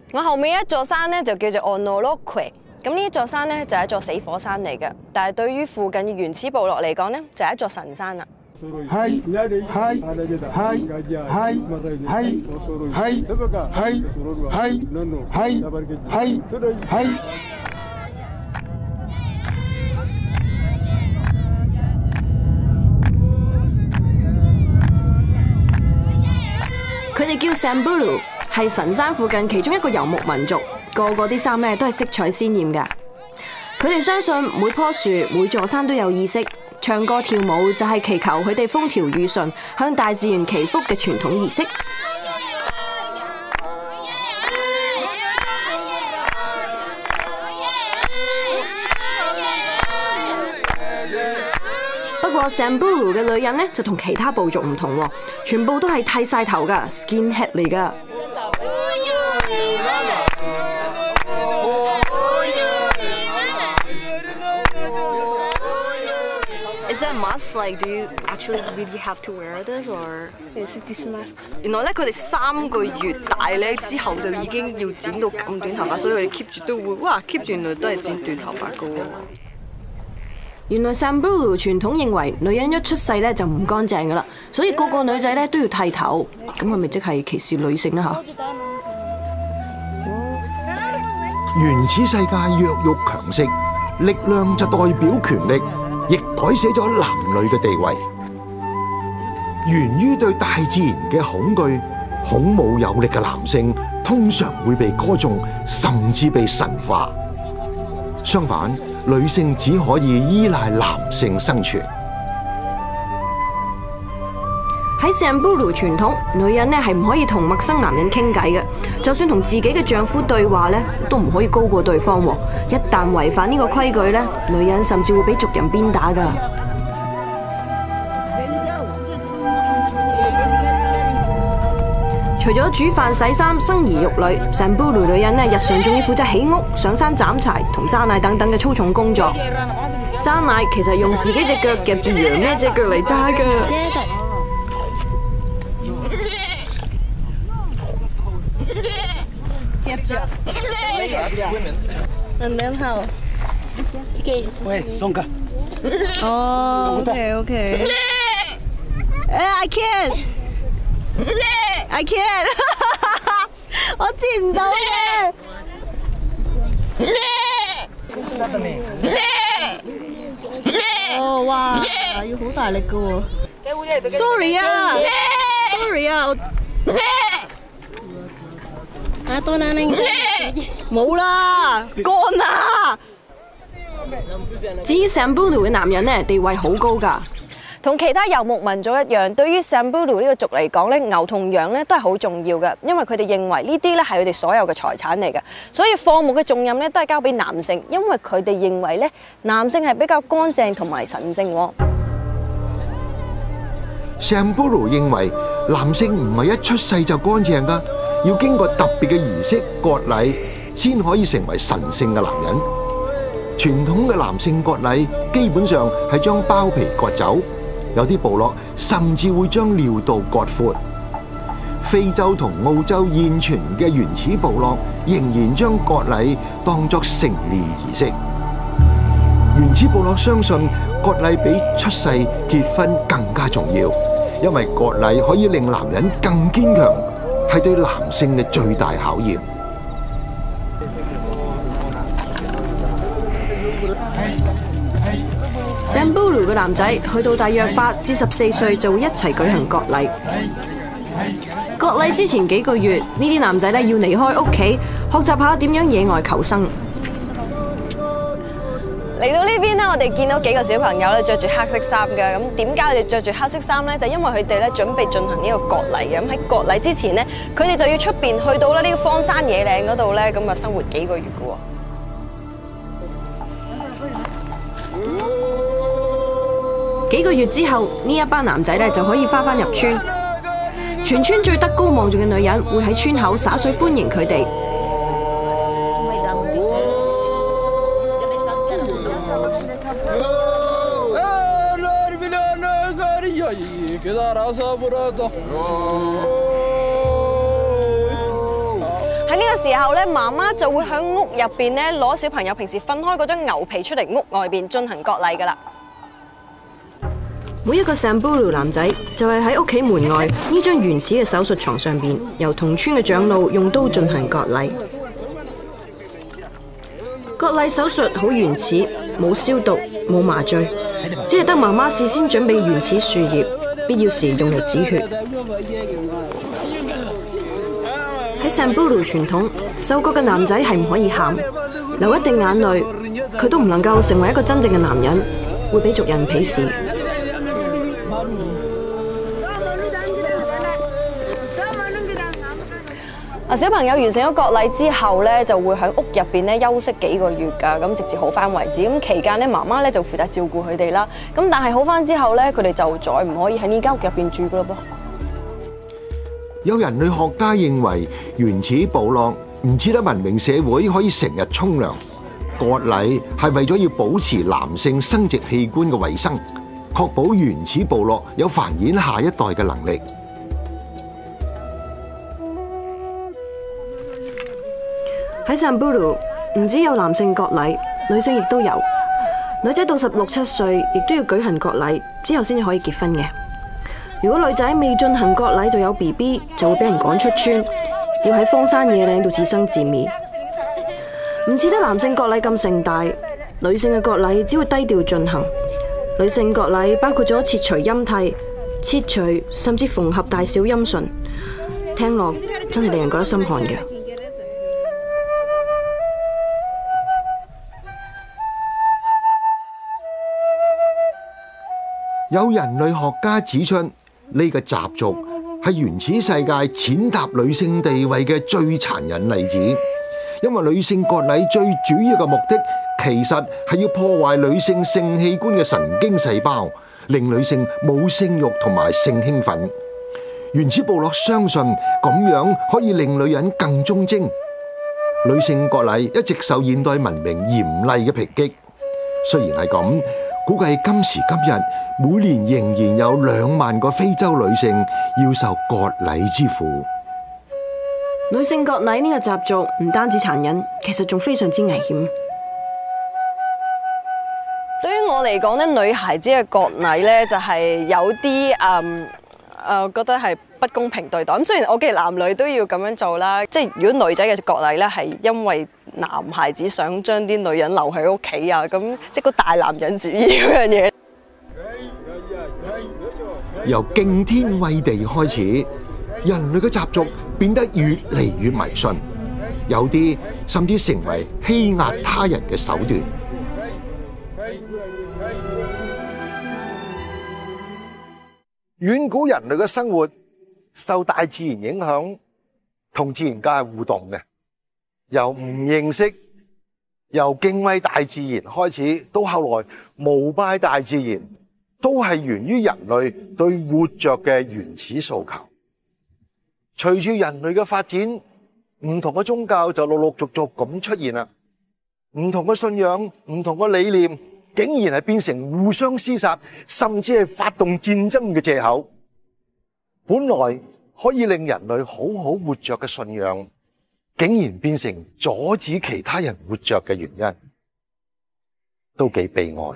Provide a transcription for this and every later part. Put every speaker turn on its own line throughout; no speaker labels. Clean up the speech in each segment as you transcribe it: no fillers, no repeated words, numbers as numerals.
我後面一座山咧就叫做 Onoloque， 咁呢一座山咧就係一座死火山嚟嘅，但係對於附近嘅原始部落嚟講咧就係一座神山啦。佢哋叫 Samburu， 係神山附近其中一個游牧民族，個啲衫咧都係色彩鮮豔㗎。佢哋相信每棵樹、每座山都有意識，唱歌跳舞就係祈求佢哋風調雨順，向大自然祈福嘅傳統儀式。不過 Samburu 嘅女人咧就同其他部族唔同喎，全部都係剃晒頭㗎 ，skinhead 嚟㗎。Is it a must? Like, do you actually really have to wear this, or
is it this must?
原來咧，佢哋3個月大咧之後就已經要剪到咁短頭髮，所以佢哋 keep 住都會keep 住原來都係剪短頭髮㗎喎。原來 Samburu 傳統認為女人一出世咧就唔乾淨㗎啦，所以個個女仔咧都要剃頭，咁係咪即係歧視女性啊？
原始世界弱肉強食，力量就代表權力，亦改寫咗男女嘅地位。源於對大自然嘅恐懼，孔武有力嘅男性通常會被歌頌，甚至被神化。相反，女性只可以依賴男性生存。
喺 Samburu 傳統，女人咧係唔可以同陌生男人傾偈嘅，就算同自己嘅丈夫對話咧，都唔可以高過對方喎。一旦違反呢個規矩咧，女人甚至會俾族人鞭打㗎。除咗煮飯、洗衫、生兒育女 ，Samburu 女人咧日常仲要負責起屋、上山斬柴同揸奶等等嘅粗重工作。揸奶其實用自己隻腳夾住羊咩隻腳嚟揸㗎。
And then how?
Wait, Sonka.
Oh, okay. I can't. I can't. 我接唔到嘅。哦，哇，要好大力㗎喎。Sorry 啊 ，Sorry 啊，我。啊，多難拎。冇啦，乾啦。
至於 Samburu 嘅男人咧，地位好高㗎。同其他遊牧民族一樣，對於 Samburu 呢個族嚟講咧，牛同羊咧都係好重要嘅，因為佢哋認為呢啲咧係佢哋所有嘅財產嚟嘅，所以放牧嘅重任咧都係交俾男性，因為佢哋認為咧男性係比較乾淨同埋神聖喎。
Samburu 認為男性唔係一出世就乾淨㗎，要經過特別嘅儀式割禮，先可以成為神聖嘅男人。傳統嘅男性割禮基本上係將包皮割走。有啲部落甚至會將尿道割闊。非洲同澳洲現存嘅原始部落仍然將割禮當作成年儀式。原始部落相信割禮比出世結婚更加重要，因為割禮可以令男人更堅強，係對男性嘅最大考驗。
Samburu 嘅男仔去到大約8至14歲就會一齊舉行割禮。割禮之前幾個月，呢啲男仔咧要離開屋企，學習下點樣野外求生。嚟到呢邊咧，我哋見到幾個小朋友咧着住黑色衫嘅。咁點解佢哋着住黑色衫咧？就因為佢哋咧準備進行呢個割禮嘅。咁喺割禮之前咧，佢哋就要出邊去到咧呢個荒山野嶺嗰度咧，咁啊生活幾個月嘅喎。幾個月之後，呢一班男仔咧就可以翻入村。全村最德高望重嘅女人會喺村口灑水歡迎佢哋。喺呢呢個時候咧，媽媽就會喺屋入邊咧攞小朋友平時瞓開嗰張牛皮出嚟屋外邊進行割禮噶啦。
每一個 Samburu 男仔就係喺屋企門外呢張原始嘅手術床上邊，由同村嘅長老用刀進行割禮。割禮手術好原始，冇消毒，冇麻醉，只係得媽媽事先準備原始樹葉，必要時用嚟止血。喺 Samburu 傳統，受割嘅男仔係唔可以喊，流一滴眼淚，佢都唔能夠成為一個真正嘅男人，會俾族人鄙視。
小朋友完成咗割禮之後咧，就會喺屋入邊咧休息幾個月㗎，咁直至好翻為止。咁期間咧，媽媽咧就負責照顧佢哋啦。咁但係好翻之後咧，佢哋就再唔可以喺呢間屋入邊住㗎咯噃。
有人類學家認為，原始部落唔似得文明社會可以成日沖涼，割禮係為咗要保持男性生殖器官嘅衛生，確保原始部落有繁衍下一代嘅能力。
喺 Samburu 唔只有男性割禮，女性亦都有。女仔到16、17歲，亦都要舉行割禮，之後先至可以結婚嘅。如果女仔未進行割禮就有 BB， 就會俾人趕出村，要喺荒山野嶺度自生自滅。唔似得男性割禮咁盛大，女性嘅割禮只會低調進行。女性割禮包括咗切除陰蒂、切除甚至縫合大小陰唇，聽落真係令人覺得心寒嘅。
有人類學家指出，呢個習俗係原始世界踐踏女性地位嘅最殘忍例子。因為女性割禮最主要嘅目的，其實係要破壞女性性器官嘅神經細胞，令女性冇性慾同埋性興奮。原始部落相信咁樣可以令女人更忠貞。女性割禮一直受現代文明嚴厲嘅抨擊。雖然係咁，估計今時今日每年仍然有2萬個非洲女性要受割禮之苦。
女性割禮呢個習俗唔單止殘忍，其實仲非常之危險。
對於我嚟講咧，女孩子嘅割禮咧就係有啲覺得係不公平對待。咁雖然我嘅男女都要咁樣做啦，即係如果女仔嘅割禮咧係因為男孩子想將啲女人留喺屋企啊，咁即係個大男人主義嗰樣嘢。
由敬天畏地開始，人類嘅習俗變得越嚟越迷信，有啲甚至成為欺壓他人嘅手段。
遠古人類嘅生活受大自然影響，同自然界係互動嘅。由唔認識、由敬畏大自然開始，到後來膜拜大自然，都係源於人類對活着嘅原始訴求。隨住人類嘅發展，唔同嘅宗教就陸陸續續咁出現啦。唔同嘅信仰、唔同嘅理念，竟然係變成互相廝殺，甚至係發動戰爭嘅藉口。本來可以令人類好好活着嘅信仰，竟然變成阻止其他人活着嘅原因，都幾悲哀。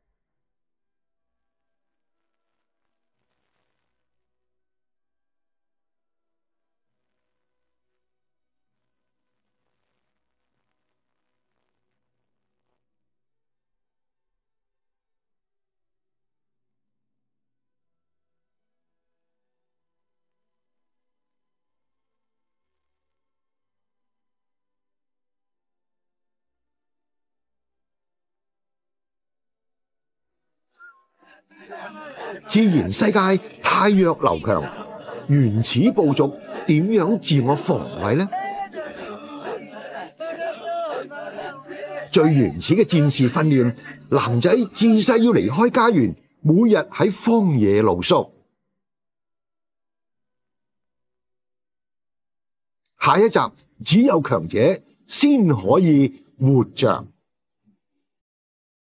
自然世界太弱流強，原始部族點樣自我防衛呢？最原始嘅戰士訓練，男仔自細要離開家園，每日喺荒野露宿。下一集，只有強者先可以活着。